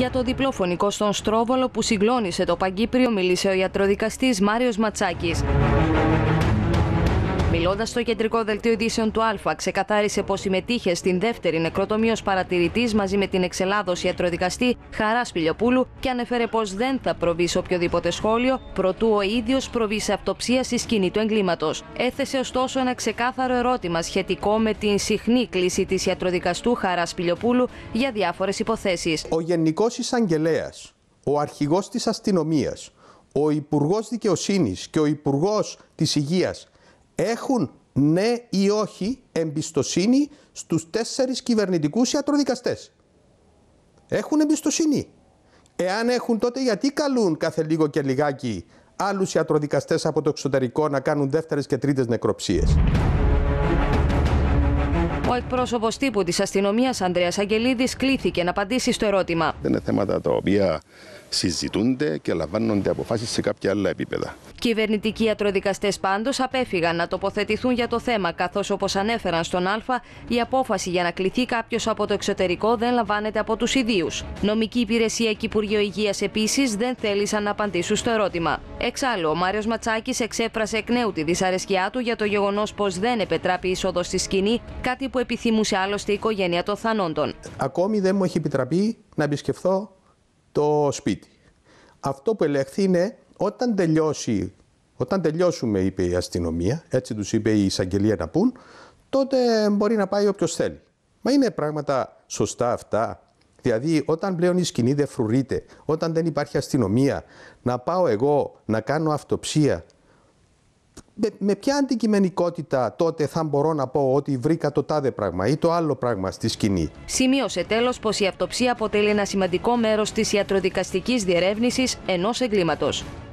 Για το διπλό φωνικό στον Στρόβολο που συγκλώνησε το Παγκύπριο μίλησε ο ιατροδικαστής Μάριος Ματσάκης. Μιλώντας στο κεντρικό δελτίο ειδήσεων του Α, ξεκαθάρισε πως συμμετείχε στην δεύτερη νεκροτομία ως παρατηρητής μαζί με την εξελάδος ιατροδικαστή Χαρά Σπηλιοπούλου και ανέφερε πως δεν θα προβεί σε οποιοδήποτε σχόλιο προτού ο ίδιος προβεί σε αυτοψία στη σκηνή του εγκλήματος. Έθεσε ωστόσο ένα ξεκάθαρο ερώτημα σχετικό με την συχνή κλήση της ιατροδικαστού Χαρά Σπηλιοπούλου για διάφορες υποθέσεις. Ο Γενικός Εισαγγελέας, ο Αρχηγός της Αστυνομίας, ο Υπουργός Δικαιοσύνης και ο Υπουργός της Υγείας έχουν ναι ή όχι εμπιστοσύνη στους 4 κυβερνητικούς ιατροδικαστές. Έχουν εμπιστοσύνη. Εάν έχουν, τότε γιατί καλούν κάθε λίγο και λιγάκι άλλους ιατροδικαστές από το εξωτερικό να κάνουν δεύτερες και τρίτες νεκροψίες? Ο εκπρόσωπος τύπου της αστυνομίας Ανδρέας Αγγελίδης κλήθηκε να απαντήσει στο ερώτημα. Δεν είναι θέματα τα οποία συζητούνται και λαμβάνονται αποφάσεις σε κάποια άλλα επίπεδα. Κυβερνητικοί ιατροδικαστές πάντως απέφυγαν να τοποθετηθούν για το θέμα, καθώς όπως ανέφεραν στον Α, η απόφαση για να κληθεί κάποιος από το εξωτερικό δεν λαμβάνεται από τους ιδίους. Νομική υπηρεσία και Υπουργείο Υγείας επίσης δεν θέλησαν να απαντήσουν στο ερώτημα. Εξάλλου, ο Μάριος Ματσάκης εξέφρασε εκ νέου τη δυσαρέσκειά του για το γεγονός πως δεν επετράπει είσοδος στη σκηνή, κάτι που επιθυμούσε άλλωστε η οικογένεια των θανόντων. Ακόμη δεν μου έχει επιτραπεί να επισκεφθώ το σπίτι. Αυτό που ελέγχθη είναι όταν τελειώσουμε, είπε η αστυνομία, έτσι τους είπε η εισαγγελία να πούν, τότε μπορεί να πάει όποιος θέλει. Μα είναι πράγματα σωστά αυτά? Δηλαδή, όταν πλέον η σκηνή δεν φρουρείται, όταν δεν υπάρχει αστυνομία, να πάω εγώ να κάνω αυτοψία, με ποια αντικειμενικότητα τότε θα μπορώ να πω ότι βρήκα το τάδε πράγμα ή το άλλο πράγμα στη σκηνή? Σημείωσε τέλος πως η αυτοψία αποτελεί ένα σημαντικό μέρος της ιατροδικαστικής διερεύνησης ενός εγκλήματος.